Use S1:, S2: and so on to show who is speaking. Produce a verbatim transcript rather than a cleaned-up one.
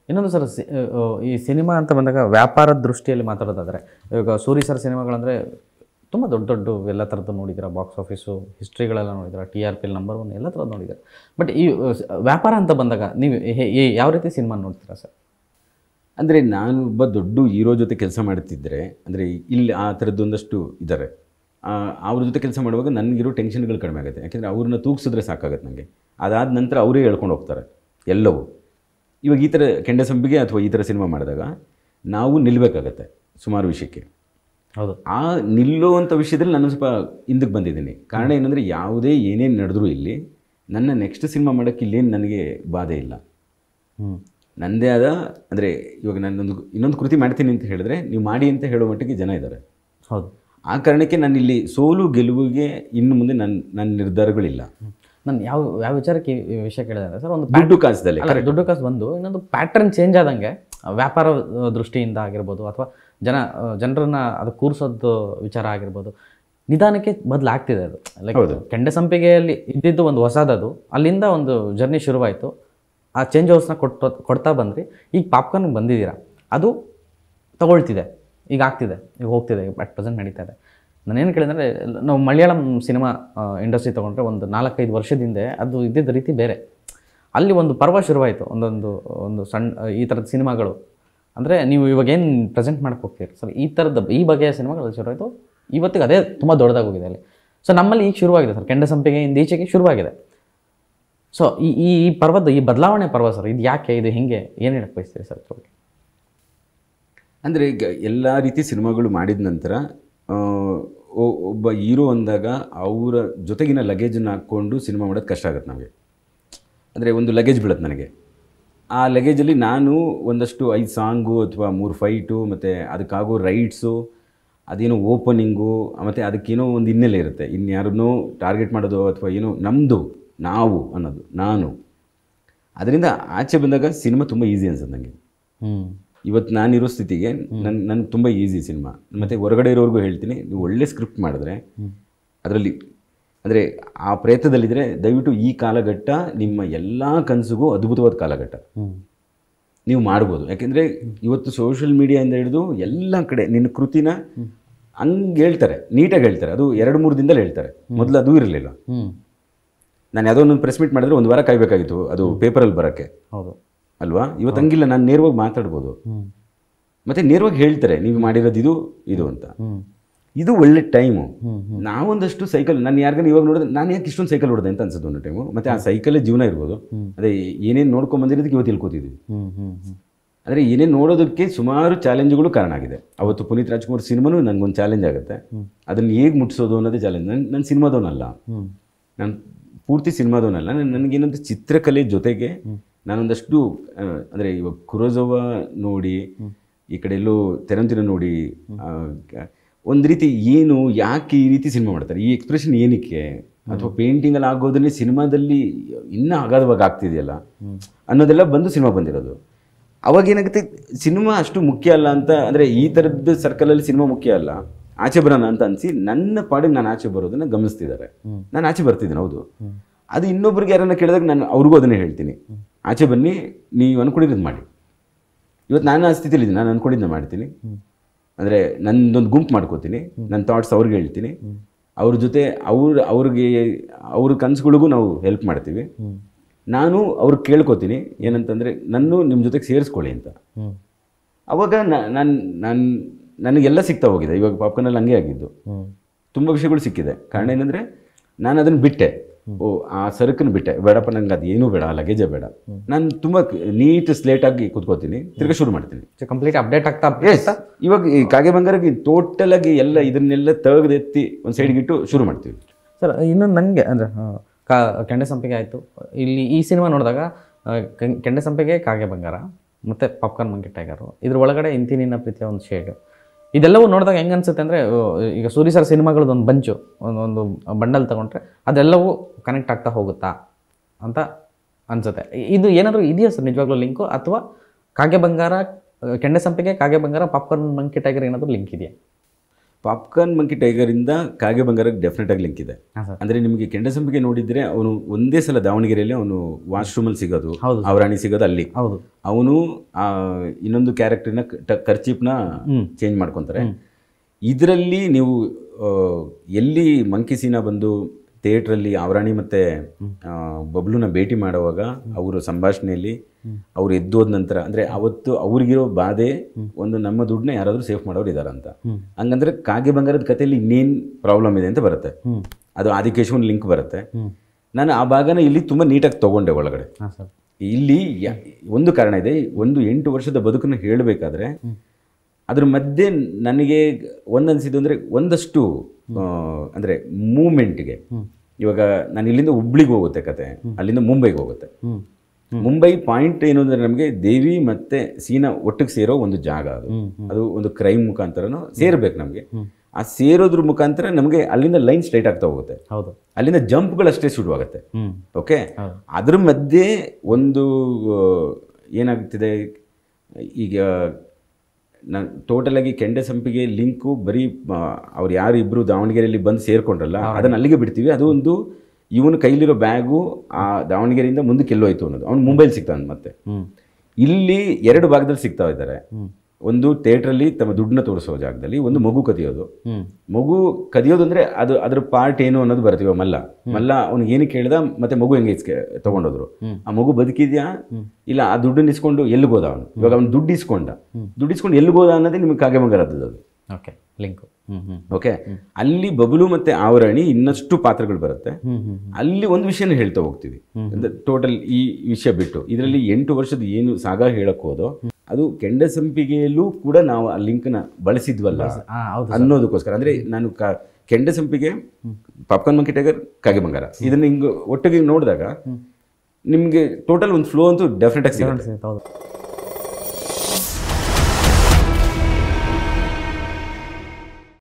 S1: ಇನ್ನೊಂದು ಸರ್ ಈ ಸಿನಿಮಾ ಅಂತ ಬಂದಾಗ ವ್ಯಾಪಾರದ ದೃಷ್ಟಿಯಲ್ಲಿ ಮಾತಾಡೋದಾದರೆ ಇವಾಗ ಸೂರಿ ಸರ್ ಸಿನಿಮಾಗಳಂದರೆ ತುಂಬ ದೊಡ್ಡ ದೊಡ್ಡ ಎಲ್ಲ ಥರದ್ದು ನೋಡಿದ್ದೀರಾ, ಬಾಕ್ಸ್ ಆಫೀಸು ಹಿಸ್ಟ್ರಿಗಳೆಲ್ಲ ನೋಡಿದ್ದೀರಾ, T R P L number one ಎಲ್ಲ ಥರದ್ದು ನೋಡಿದ್ದೀರಾ. ಬಟ್ ಈ ವ್ಯಾಪಾರ ಅಂತ ಬಂದಾಗ ನೀವು ಯಾವ ರೀತಿ ಸಿನಿಮಾ ನೋಡ್ತೀರಾ ಸರ್?
S2: ಅಂದರೆ ನಾನು ಒಬ್ಬ ದೊಡ್ಡ ಹೀರೋ ಜೊತೆ ಕೆಲಸ ಮಾಡ್ತಿದ್ದರೆ, ಅಂದರೆ ಇಲ್ಲಿ ಆ ಥರದ್ದೊಂದಷ್ಟು ಇದ್ದಾರೆ, ಅವ್ರ ಜೊತೆ ಕೆಲಸ ಮಾಡುವಾಗ ನನಗಿರೋ ಟೆನ್ಷನ್ಗಳು ಕಡಿಮೆ ಆಗುತ್ತೆ. ಯಾಕೆಂದರೆ ಅವ್ರನ್ನ ತೂಗಿಸಿದ್ರೆ ಸಾಕಾಗುತ್ತೆ ನನಗೆ. ಅದಾದ ನಂತರ ಅವರೇ ಹೇಳ್ಕೊಂಡು ಹೋಗ್ತಾರೆ ಎಲ್ಲವೂ. ಇವಾಗ ಈ ಥರ ಕೆಂಡಸಂಪಿಗೆ ಅಥವಾ ಈ ಥರ ಸಿನಿಮಾ ಮಾಡಿದಾಗ ನಾವು ನಿಲ್ಲಬೇಕಾಗತ್ತೆ ಸುಮಾರು ವಿಷಯಕ್ಕೆ.
S1: ಹೌದು,
S2: ಆ ನಿಲ್ಲುವಂಥ ವಿಷಯದಲ್ಲಿ ನಾನು ಸ್ವಲ್ಪ ಹಿಂದಕ್ಕೆ ಬಂದಿದ್ದೀನಿ. ಕಾರಣ ಏನಂದರೆ ಯಾವುದೇ ಏನೇನು ನಡೆದ್ರು ಇಲ್ಲಿ ನನ್ನ ನೆಕ್ಸ್ಟ್ ಸಿನಿಮಾ ಮಾಡೋಕ್ಕೆ ಇಲ್ಲೇನು ನನಗೆ ಬಾಧೆ ಇಲ್ಲ.
S1: ಹ್ಞೂ
S2: ನನ್ನದೇ ಆದ ಅಂದರೆ ಇವಾಗ ನಾನೊಂದು ಇನ್ನೊಂದು ಕೃತಿ ಮಾಡ್ತೀನಿ ಅಂತ ಹೇಳಿದ್ರೆ ನೀವು ಮಾಡಿ ಅಂತ ಹೇಳೋ ಮಟ್ಟಿಗೆ ಜನ ಇದ್ದಾರೆ.
S1: ಹೌದು,
S2: ಆ ಕಾರಣಕ್ಕೆ ನಾನು ಇಲ್ಲಿ ಸೋಲು ಗೆಲುವಿಗೆ ಇನ್ನು ಮುಂದೆ ನನ್ನ ನನ್ನ ನಿರ್ಧಾರಗಳಿಲ್ಲ.
S1: ನಾನು ಯಾವ ಯಾವ ವಿಚಾರಕ್ಕೆ ಈ ವಿಷಯ ಕೇಳಿದೆ ಸರ್, ಒಂದು
S2: ದುಡ್ಡು ಕಾಸದಲ್ಲಿ
S1: ದುಡ್ಡು ಕಾಸು ಒಂದು, ಇನ್ನೊಂದು ಪ್ಯಾಟರ್ನ್ ಚೇಂಜ್ ಆದಂಗೆ ವ್ಯಾಪಾರ ದೃಷ್ಟಿಯಿಂದ ಆಗಿರ್ಬೋದು ಅಥವಾ ಜನ ಜನರನ್ನ ಅದು ಕೂರಿಸೋದು ವಿಚಾರ ಆಗಿರ್ಬೋದು, ನಿಧಾನಕ್ಕೆ ಬದಲಾಗ್ತಿದೆ ಅದು. ಲೈಕ್ ಕೆಂಡಸಂಪಿಗೆಯಲ್ಲಿ ಇದ್ದಿದ್ದು ಒಂದು ಹೊಸದದು, ಅಲ್ಲಿಂದ ಒಂದು ಜರ್ನಿ ಶುರುವಾಯಿತು. ಆ ಚೇಂಜ್ ಓವರ್ಸ್ನ ಕೊಟ್ಟು ಕೊಡ್ತಾ ಬಂದ್ರಿ. ಈಗ ಪಾಪ್ಕಾರ್ನ್ಗೆ ಬಂದಿದ್ದೀರಾ, ಅದು ತಗೊಳ್ತಿದೆ, ಈಗ ಆಗ್ತಿದೆ, ಈಗ ಹೋಗ್ತಿದೆ, ಅಟ್ ಪ್ರೆಸೆಂಟ್ ನಡೀತಾ ಇದೆ. ನಾನೇನು ಕೇಳಿದ್ರೆ, ನಾವು ಮಲಯಾಳಂ ಸಿನಿಮಾ ಇಂಡಸ್ಟ್ರಿ ತೊಗೊಂಡ್ರೆ ಒಂದು ನಾಲ್ಕೈದು ವರ್ಷದಿಂದ ಅದು ಇದ್ದಿದ್ದ ರೀತಿ ಬೇರೆ. ಅಲ್ಲಿ ಒಂದು ಪರ್ವ ಶುರುವಾಯಿತು, ಒಂದೊಂದು ಒಂದು ಸಣ್ಣ ಈ ಥರದ ಸಿನಿಮಾಗಳು. ಅಂದರೆ ನೀವು ಇವಾಗ ಏನು ಪ್ರೆಸೆಂಟ್ ಮಾಡಕ್ಕೆ ಹೋಗ್ತೀರಿ ಸರ್, ಈ ಥರದ ಈ ಬಗೆಯ ಸಿನಿಮಾಗಳು ಶುರುವಾಯಿತು. ಇವತ್ತಿಗೆ ಅದೇ ತುಂಬ ದೊಡ್ಡದಾಗಿ ಹೋಗಿದೆ ಅಲ್ಲಿ. ಸೊ ನಮ್ಮಲ್ಲಿ ಈಗ ಶುರುವಾಗಿದೆ ಸರ್, ಕೆಂಡಸಂಪಿಗೆಯಿಂದ ಈಚೆಗೆ ಶುರುವಾಗಿದೆ. ಸೊ ಈ ಈ ಈ ಪರ್ವದ ಈ ಬದಲಾವಣೆ ಪರ್ವ ಸರ್, ಇದು ಯಾಕೆ, ಇದು ಹಿಂಗೆ ಏನು ಹೇಳಕ್ಕೆ ಬಯಸ್ತೀರಿ ಸರ್ ಇದ್ರ ಬಗ್ಗೆ?
S2: ಅಂದರೆ ಈಗ ಎಲ್ಲ ರೀತಿ ಸಿನಿಮಾಗಳು ಮಾಡಿದ ನಂತರ ಒಬ್ಬ ಹೀರೋ ಅಂದಾಗ ಅವರ ಜೊತೆಗಿನ ಲಗೇಜನ್ನು ಹಾಕ್ಕೊಂಡು ಸಿನಿಮಾ ಮಾಡೋದು ಕಷ್ಟ ಆಗುತ್ತೆ ನಮಗೆ. ಅಂದರೆ ಒಂದು ಲಗೇಜ್ ಬೀಳುತ್ತೆ ನನಗೆ. ಆ ಲಗೇಜಲ್ಲಿ ನಾನು ಒಂದಷ್ಟು ಐದು ಸಾಂಗು ಅಥವಾ ಮೂರು ಫೈಟು ಮತ್ತು ಅದಕ್ಕಾಗೋ ರೈಟ್ಸು, ಅದೇನೋ ಓಪನಿಂಗು, ಮತ್ತು ಅದಕ್ಕೇನೋ ಒಂದು ಹಿನ್ನೆಲೆ ಇರುತ್ತೆ. ಇನ್ಯಾರನ್ನೋ ಟಾರ್ಗೆಟ್ ಮಾಡೋದು ಅಥವಾ ಏನೋ ನಮ್ಮದು ನಾವು ಅನ್ನೋದು ನಾನು. ಅದರಿಂದ ಆಚೆ ಬಂದಾಗ ಸಿನಿಮಾ ತುಂಬ ಈಸಿ ಅನ್ಸುತ್ತೆ ನನಗೆ.
S1: ಹ್ಞೂ
S2: ಇವತ್ತು ನಾನಿರೋ ಸ್ಥಿತಿಗೆ ನನ್ನ ನನಗೆ ತುಂಬ ಈಸಿ ಸಿನಿಮಾ. ಮತ್ತು ಹೊರಗಡೆ ಇರೋರ್ಗೂ ಹೇಳ್ತೀನಿ, ನೀವು ಒಳ್ಳೆ ಸ್ಕ್ರಿಪ್ಟ್ ಮಾಡಿದ್ರೆ ಅದರಲ್ಲಿ ಅಂದರೆ ಆ ಪ್ರಯತ್ನದಲ್ಲಿದ್ದರೆ ದಯವಿಟ್ಟು ಈ ಕಾಲಘಟ್ಟ ನಿಮ್ಮ ಎಲ್ಲ ಕನಸಿಗೂ ಅದ್ಭುತವಾದ ಕಾಲಘಟ್ಟ. ನೀವು ಮಾಡ್ಬೋದು. ಯಾಕೆಂದರೆ ಇವತ್ತು ಸೋಷಿಯಲ್ ಮೀಡಿಯಾದಿಂದ ಹಿಡಿದು ಎಲ್ಲ ಕಡೆ ನಿನ್ನ ಕೃತಿನ ಹಂಗೆ ಹೇಳ್ತಾರೆ, ನೀಟಾಗಿ ಹೇಳ್ತಾರೆ. ಅದು ಎರಡು ಮೂರು ದಿನದಲ್ಲಿ ಹೇಳ್ತಾರೆ. ಮೊದಲು ಅದು ಇರಲಿಲ್ಲ. ನಾನು ಯಾವುದೋ ಒಂದು ಪ್ರೆಸ್ ಮೀಟ್ ಮಾಡಿದ್ರೆ ಒಂದು ವಾರ ಕಾಯಬೇಕಾಗಿತ್ತು ಅದು ಪೇಪರಲ್ಲಿ ಬರೋಕ್ಕೆ.
S1: ಹೌದು
S2: ಅಲ್ವಾ? ಇವತ್ತು ಹಂಗಿಲ್ಲ, ನಾನು ನೇರವಾಗಿ ಮಾತಾಡ್ಬೋದು. ಮತ್ತು ನೇರವಾಗಿ ಹೇಳ್ತಾರೆ ನೀವು ಮಾಡಿರೋದು ಇದು ಇದು ಅಂತ. ಇದು ಒಳ್ಳೆ ಟೈಮು. ನಾವೊಂದಷ್ಟು ಸೈಕಲ್ ನಾನು ಯಾರಿಗಾನ ಇವಾಗ ನೋಡಿದ್ರೆ ನಾನು ಯಾಕೆ ಇಷ್ಟೊಂದು ಸೈಕಲ್ ಹೊಡೆದೆ ಅಂತ ಅನ್ಸುತ್ತೆ ಒಂದು ಟೈಮು. ಮತ್ತು ಆ ಸೈಕಲೇ ಜೀವನ ಇರ್ಬೋದು. ಅದೇ ಏನೇನು ನೋಡ್ಕೊಂಬಂದಿರೋದಕ್ಕೆ ಇವತ್ತು ತಿಳ್ಕೊತಿದ್ವಿ. ಅಂದರೆ ಏನೇನು ನೋಡೋದಕ್ಕೆ ಸುಮಾರು ಚಾಲೆಂಜ್ಗಳು ಕಾರಣ ಆಗಿದೆ. ಅವತ್ತು ಪುನೀತ್ ರಾಜ್ಕುಮಾರ್ ಸಿನಿಮಾನೂ ನನಗೊಂದು ಚಾಲೆಂಜ್ ಆಗುತ್ತೆ. ಅದನ್ನು ಹೇಗೆ ಮುಟ್ಟಿಸೋದು ಅನ್ನೋದೇ ಚಾಲೆಂಜ್. ನನ್ನ ನನ್ನ ಸಿನಿಮಾದವನಲ್ಲ, ನಾನು ಪೂರ್ತಿ ಸಿನಿಮಾದವನಲ್ಲ. ನಾನು ನನಗೇನಂತ ಚಿತ್ರಕಲೆ ಜೊತೆಗೆ ನಾನೊಂದಷ್ಟು ಅಂದರೆ ಇವಾಗ ಕುರೋಜವ ನೋಡಿ, ಈ ಕಡೆ ಎಲ್ಲೋ ತೆರಂತಿನ ನೋಡಿ, ಒಂದು ರೀತಿ ಏನು ಯಾಕೆ ಈ ರೀತಿ ಸಿನಿಮಾ ಮಾಡ್ತಾರೆ, ಈ ಎಕ್ಸ್ಪ್ರೆಷನ್ ಏನಕ್ಕೆ, ಅಥವಾ ಪೇಂಟಿಂಗಲ್ಲಿ ಆಗೋದನ್ನೇ ಸಿನಿಮಾದಲ್ಲಿ ಇನ್ನೂ ಅಗಾಧವಾಗಿ ಆಗ್ತಿದೆಯಲ್ಲ ಅನ್ನೋದೆಲ್ಲ ಬಂದು ಸಿನಿಮಾ ಬಂದಿರೋದು. ಅವಾಗ ಏನಾಗುತ್ತೆ, ಸಿನಿಮಾ ಅಷ್ಟು ಮುಖ್ಯ ಅಲ್ಲ ಅಂತ, ಅಂದರೆ ಈ ಥರದ್ದು ಸರ್ಕಲಲ್ಲಿ ಸಿನಿಮಾ ಮುಖ್ಯ ಅಲ್ಲ, ಆಚೆ ಬರೋಣ ಅಂತ ಅನಿಸಿ ನನ್ನ ಪಾಡಿಗೆ ನಾನು ಆಚೆ ಬರೋದನ್ನು ಗಮನಿಸ್ತಿದ್ದಾರೆ. ನಾನು ಆಚೆ ಬರ್ತಿದ್ದೀನಿ, ಹೌದು. ಅದು ಇನ್ನೊಬ್ರಿಗೆ ಯಾರನ್ನ ಕೇಳಿದಾಗ ನಾನು ಅವ್ರಿಗೂ ಅದನ್ನೇ ಹೇಳ್ತೀನಿ, ಆಚೆ ಬನ್ನಿ, ನೀವು ಅಂದ್ಕೊಂಡಿರೋದು ಮಾಡಿ. ಇವತ್ತು ನಾನು ಆ ಸ್ಥಿತಿಲಿದ್ದೀನಿ, ನಾನು ಅಂದ್ಕೊಂಡಿದ್ದ ಮಾಡ್ತೀನಿ. ಅಂದರೆ ನನ್ನದೊಂದು ಗುಂಪು ಮಾಡ್ಕೋತೀನಿ, ನನ್ನ ಥಾಟ್ಸ್ ಅವ್ರಿಗೆ ಹೇಳ್ತೀನಿ, ಅವ್ರ ಜೊತೆ ಅವ್ರ ಅವ್ರಿಗೆ ಅವ್ರ ಕನಸುಗಳಿಗೂ ನಾವು ಹೆಲ್ಪ್ ಮಾಡ್ತೀವಿ. ನಾನು ಅವ್ರಿಗೆ ಕೇಳ್ಕೊತೀನಿ ಏನಂತಂದರೆ ನನ್ನ ನಿಮ್ಮ ಜೊತೆಗೆ ಸೇರಿಸ್ಕೊಳ್ಳಿ ಅಂತ. ಅವಾಗ ನಾನು ನಾನು ನನಗೆಲ್ಲ ಸಿಗ್ತಾ ಹೋಗಿದೆ. ಇವಾಗ ಪಾಪ್ಕಾರ್ನಲ್ಲಿ ಹಂಗೆ ಆಗಿದ್ದು, ತುಂಬ ವಿಷಯಗಳು ಸಿಕ್ಕಿದೆ. ಕಾರಣ ಏನಂದರೆ ನಾನು ಅದನ್ನು ಬಿಟ್ಟೆ. ಓ ಆ ಸರಕನ್ನು ಬಿಟ್ಟೆ, ಬೇಡಪ್ಪ ನಂಗೆ ಅದು ಏನೂ ಬೇಡ, ಲಗೇಜೇ ಬೇಡ. ನಾನು ತುಂಬ ನೀಟ್ ಸ್ಲೇಟಾಗಿ ಕೂತ್ಕೋತೀನಿ, ತಿರ್ಗಿ ಶುರು ಮಾಡ್ತೀನಿ.
S1: ಕಂಪ್ಲೀಟ್ ಅಪ್ಡೇಟ್ ಆಗ್ತಾ
S2: ಎಸ್ ಇವಾಗ ಈ ಕಾಗೆ ಬಂಗಾರಕ್ಕೆ ಟೋಟಲಾಗಿ ಎಲ್ಲ ಇದನ್ನೆಲ್ಲ ತೆಗೆದೆತ್ತಿ ಒಂದು ಸೈಡ್ಗೆ ಇಟ್ಟು ಶುರು ಮಾಡ್ತೀವಿ
S1: ಸರ್. ಇನ್ನೊಂದು ನನಗೆ ಅಂದರೆ ಕಾ ಕೆಂಡಸಂಪಿಗೆ ಆಯಿತು, ಇಲ್ಲಿ ಈ ಸಿನಿಮಾ ನೋಡಿದಾಗ ಕೆಂಡಸಂಪಿಗೆ, ಕಾಗೆ ಬಂಗಾರ ಮತ್ತು ಪಾಪ್ಕಾರ್ನ್ ಮಂಕಿ ಟೈಗರು, ಇದ್ರ ಒಳಗಡೆ ಇಂತಿ ನಿನ್ನ ಪ್ರೀತಿಯ ಒಂದು ಶೇಡು, ಇದೆಲ್ಲವೂ ನೋಡಿದಾಗ ಹೆಂಗೆ ಅನಿಸುತ್ತೆ ಅಂದರೆ, ಈಗ ಸೂರಿ ಸರ್ ಸಿನಿಮಾಗಳದ್ದು ಒಂದು ಬಂಚು, ಒಂದು ಬಂಡಲ್ ತೊಗೊಂಡ್ರೆ ಅದೆಲ್ಲವೂ ಕನೆಕ್ಟ್ ಆಗ್ತಾ ಹೋಗುತ್ತಾ ಅಂತ ಅನಿಸುತ್ತೆ. ಇದು ಏನಾದರೂ ಇದೆಯಾ ಸರ್ ನಿಜವಾಗ್ಲೂ ಲಿಂಕು, ಅಥವಾ ಕಾಗೆ ಬಂಗಾರ, Kendasampige, Kaage Bangara, popcorn monkey tiger ಏನಾದರೂ ಲಿಂಕ್ ಇದೆಯಾ?
S2: ಪಾಪ್ಕಾರ್ನ್ ಮಂಕಿ ಟೈಗರಿಂದ ಕಾಗೆ ಬಂಗಾರಕ್ಕೆ ಡೆಫಿನೆಟ್ ಆಗಿ ಲಿಂಕ್ ಇದೆ.
S1: ಹಾಂ ಸರ್.
S2: ಅಂದರೆ ನಿಮಗೆ ಕೆಂಡಸಂಪಿಗೆ ನೋಡಿದರೆ ಅವನು ಒಂದೇ ಸಲ ದಾವಣಗೆರೆಯಲ್ಲಿ ಅವನು ವಾಶ್ರೂಮಲ್ಲಿ ಸಿಗೋದು,
S1: ಹೌದು.
S2: ಅವರಾಣಿ ಸಿಗೋದು ಅಲ್ಲಿ.
S1: ಹೌದು.
S2: ಅವನು ಇನ್ನೊಂದು ಕ್ಯಾರೆಕ್ಟರ್ನ ಖರ್ಚೀಪ್ನ ಚೇಂಜ್ ಮಾಡ್ಕೊತಾರೆ. ಇದರಲ್ಲಿ ನೀವು ಎಲ್ಲಿ ಮಂಕಿ ಸೀನಾ ಬಂದು ಥಿಯೇಟ್ರಲ್ಲಿ ಅವರಾಣಿ ಮತ್ತು ಬಬ್ಲುನ ಭೇಟಿ ಮಾಡುವಾಗ ಅವರು ಸಂಭಾಷಣೆಯಲ್ಲಿ ಅವ್ರು ಎದ್ದೋದ ನಂತರ ಅಂದರೆ ಅವತ್ತು ಅವ್ರಿಗಿರೋ ಬಾಧೆ ಒಂದು ನಮ್ಮ ದುಡ್ಡನ್ನ ಯಾರಾದರೂ ಸೇಫ್ ಮಾಡೋರು ಇದ್ದಾರೆ ಅಂತ. ಹಂಗಂದ್ರೆ ಕಾಗೆ ಬಂಗಾರದ ಕಥೆಯಲ್ಲಿ ಇನ್ನೇನು ಪ್ರಾಬ್ಲಮ್ ಇದೆ ಅಂತ ಬರುತ್ತೆ. ಅದು ಆದಿಕೇಶವನ್ ಲಿಂಕ್ ಬರುತ್ತೆ. ನಾನು ಆ ಭಾಗನ ಇಲ್ಲಿ ತುಂಬ ನೀಟಾಗಿ ತೊಗೊಂಡೆ ಒಳಗಡೆ. ಇಲ್ಲಿ ಒಂದು ಕಾರಣ ಇದೆ. ಒಂದು ಎಂಟು ವರ್ಷದ ಬದುಕನ್ನು ಹೇಳಬೇಕಾದ್ರೆ ಅದ್ರ ಮಧ್ಯೆ ನನಗೆ ಒಂದನ್ಸಿದ್ದು ಅಂದರೆ ಒಂದಷ್ಟು ಅಂದರೆ ಮೂಮೆಂಟ್ಗೆ, ಇವಾಗ ನಾನು ಇಲ್ಲಿಂದ ಹುಬ್ಳಿಗೆ ಹೋಗುತ್ತೆ ಕತೆ, ಅಲ್ಲಿಂದ ಮುಂಬೈಗೆ ಹೋಗುತ್ತೆ. ಮುಂಬೈ ಪಾಯಿಂಟ್ ಏನು ಅಂದರೆ ನಮಗೆ ದೇವಿ ಮತ್ತು ಸೀನಾ ಒಟ್ಟಿಗೆ ಸೇರೋ ಒಂದು ಜಾಗ. ಅದು ಅದು ಒಂದು ಕ್ರೈಮ್ ಮುಖಾಂತರನೂ ಸೇರ್ಬೇಕು ನಮಗೆ. ಆ ಸೇರೋದ್ರ ಮುಖಾಂತರ ನಮಗೆ ಅಲ್ಲಿಂದ ಲೈನ್ ಸ್ಟ್ರೈಟ್ ಆಗ್ತಾ ಹೋಗುತ್ತೆ.
S1: ಹೌದು. ಅಲ್ಲಿಂದ
S2: ಜಂಪ್ಗಳು ಅಷ್ಟೇ ಶುರುವಾಗುತ್ತೆ. ಓಕೆ, ಅದ್ರ ಮಧ್ಯೆ ಒಂದು ಏನಾಗ್ತಿದೆ ಈಗ ನಾನು ಟೋಟಲಾಗಿ ಕೆಂಡಸಂಪಿಗೆ ಲಿಂಕು ಬರೀ ಅವ್ರು ಯಾರು ಇಬ್ಬರು ದಾವಣಗೆರೆಯಲ್ಲಿ ಬಂದು ಸೇರ್ಕೊಂಡ್ರಲ್ಲ ಅದನ್ನು ಅಲ್ಲಿಗೆ ಬಿಡ್ತೀವಿ. ಅದು ಒಂದು ಇವನು ಕೈಲಿರೋ ಬ್ಯಾಗು ಆ ದಾವಣಗೆರೆಯಿಂದ ಮುಂದಕ್ಕೆ ಎಲ್ಲೋಯ್ತು ಅನ್ನೋದು. ಅವ್ನು ಮುಂಬೈಲಿ ಸಿಗ್ತಾನೆ. ಮತ್ತೆ ಇಲ್ಲಿ ಎರಡು ಭಾಗದಲ್ಲಿ ಸಿಗ್ತಾ ಇದ್ದಾರೆ. ಒಂದು ಥಿಯೇಟ್ರಲ್ಲಿ ತಮ್ಮ ದುಡ್ಡನ್ನ ತೋರಿಸೋ ಜಾಗದಲ್ಲಿ, ಒಂದು ಮಗು ಕದಿಯೋದು. ಮಗು ಕದಿಯೋದು ಅಂದರೆ ಅದು ಅದ್ರ ಪಾರ್ಟ್ ಏನು ಅನ್ನೋದು ಬರ್ತೀವ. ಮಲ್ಲ ಮಲ್ಲ ಅವ್ನಿಗೆ ಏನಕ್ಕೆ ಕೇಳ್ದ, ಮತ್ತೆ ಮಗು ಹೆಂಗೆ ಇಸ್ಕೆ ತೊಗೊಂಡೋದ್ರು, ಆ ಮಗು ಬದುಕಿದ್ಯಾ ಇಲ್ಲ ಆ ದುಡ್ಡನ್ನ ಇಸ್ಕೊಂಡು ಎಲ್ಲಿಗೋದ ಅವನು. ಇವಾಗ ಅವ್ನು ದುಡ್ಡು ಇಸ್ಕೊಂಡ, ದುಡ್ಡು ಇಸ್ಕೊಂಡು ಎಲ್ಲಿಗೋದ ಅನ್ನೋದೇ ನಿಮಗೆ ಕಾಗೆ ಬಂಗಾರದ್ದು ಅದು.
S1: Okay, link.
S2: ಓಕೆ, ಅಲ್ಲಿ ಬಬಲು ಮತ್ತೆ ಆವರಣಿ ಇನ್ನಷ್ಟು ಪಾತ್ರಗಳು ಬರುತ್ತೆ. ಅಲ್ಲಿ ಒಂದು ವಿಷಯನ ಹೇಳ್ತಾ ಹೋಗ್ತೀವಿ. ಟೋಟಲ್ ಈ ವಿಷಯ ಬಿಟ್ಟು ಇದರಲ್ಲಿ ಎಂಟು ವರ್ಷದ ಏನು ಸಾಗ ಹೇಳಕ್ ಹೋದೋ ಅದು ಕೆಂಡಸಂಪಿಗೆಯಲ್ಲೂ ಕೂಡ ನಾವು ಆ ಲಿಂಕ್ನ ಬಳಸಿದ್ವಲ್ಲ ಅನ್ನೋದಕ್ಕೋಸ್ಕರ. ಅಂದರೆ ನಾನು ಕ ಕೆಂಡಸಂಪಿಗೆ, ಪಾಪ್ಕಾರ್ನ್ ಮಂಕಿ ಟೈಗರ್, ಕಾಗೆ ಬಂಗಾರ ಇದನ್ನ ಹಿಂಗೆ ಒಟ್ಟಿಗೆ ನೋಡಿದಾಗ ನಿಮಗೆ ಟೋಟಲ್ ಒಂದು ಫ್ಲೋ ಅಂತೂ ಡೆಫಿನೆಟ್ ಆಗಿ ಸಿಗುತ್ತೆ.